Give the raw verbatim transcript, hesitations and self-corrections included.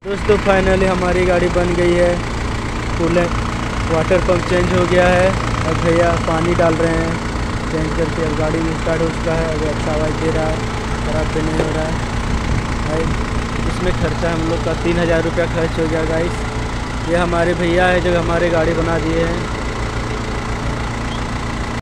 दोस्तों फाइनली हमारी गाड़ी बन गई है। कूलेंट वाटर पंप चेंज हो गया है। अब भैया पानी डाल रहे हैं चेंज करके। अब गाड़ी भी स्टार्ट हो चुका है। अभी अच्छा आवाज़ दे रहा है, ख़राब भी नहीं हो रहा है भाई। इसमें खर्चा हम लोग का तीन हज़ार रुपया खर्च हो गया गाइस। ये हमारे भैया है जो हमारे गाड़ी बना दिए हैं।